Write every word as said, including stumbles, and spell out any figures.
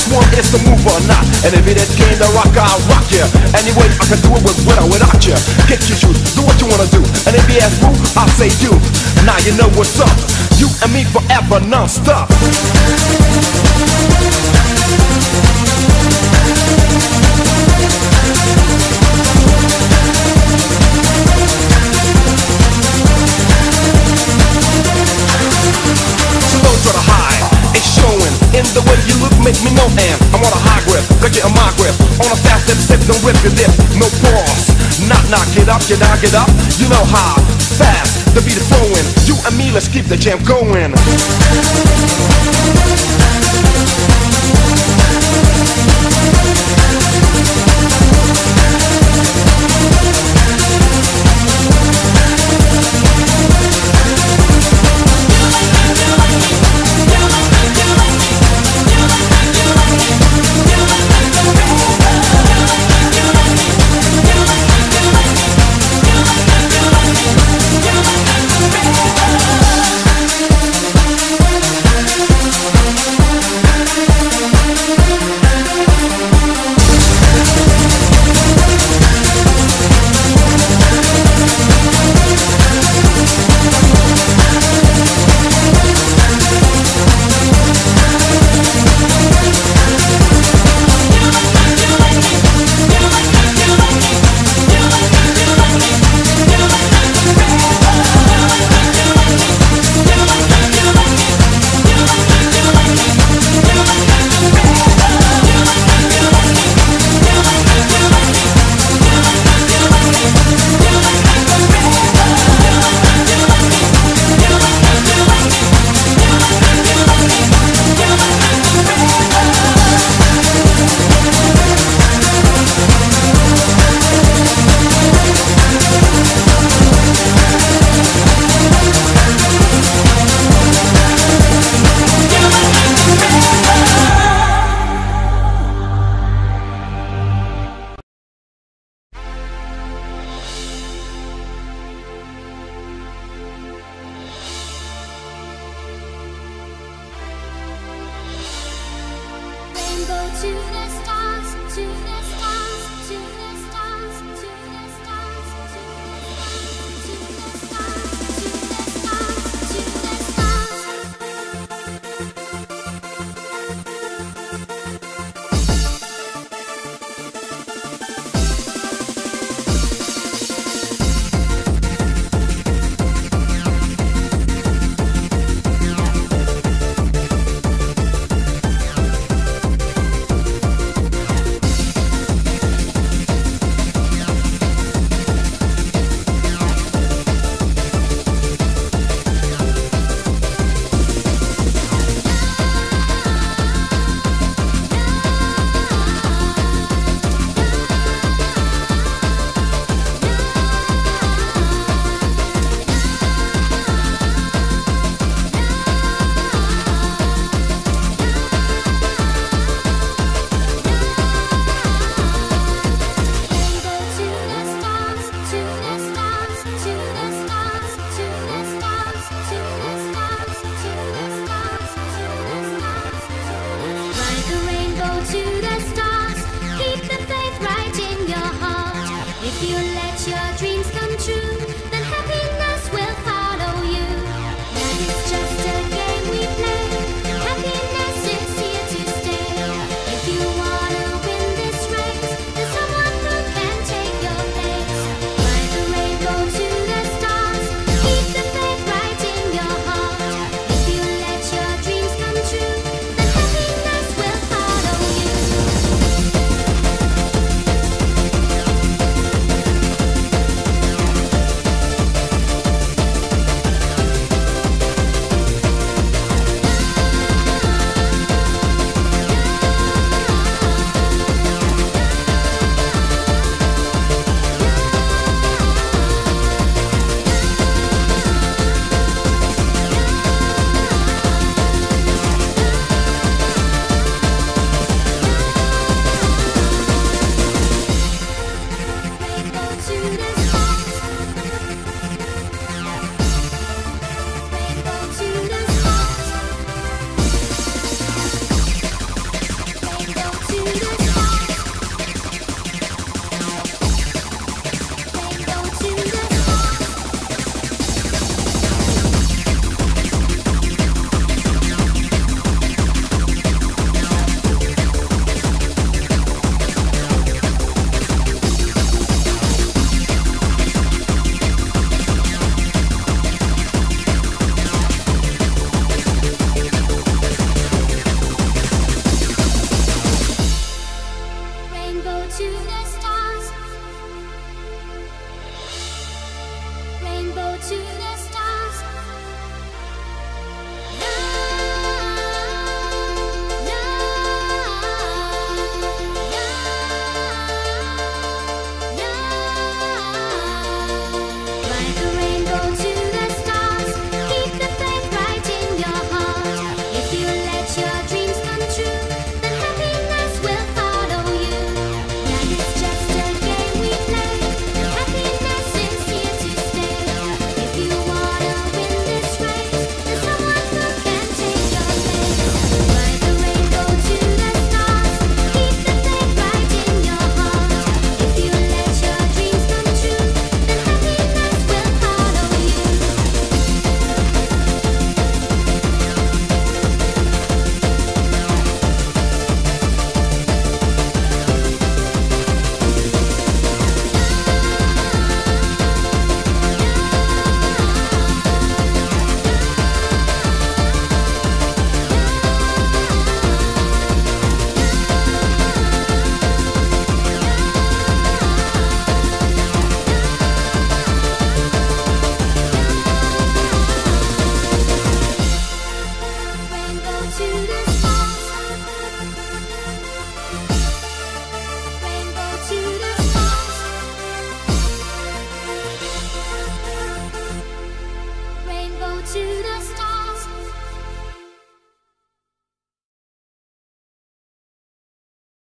Which one is the move or not? And if it came to rock, I'll rock ya. Anyway, I can do it with, with or without ya. Get your shoes, do what you wanna do. And if you ask who, I'll say you. Now you know what's up. You and me forever, non-stop. In the way you look, make me know, and I'm on a high grip, got you on my grip. On a fast step, step, don't rip your lip, no pause. Knock, knock, get up, get down, get up. You know how fast the beat is flowing. You and me, let's keep the jam going. to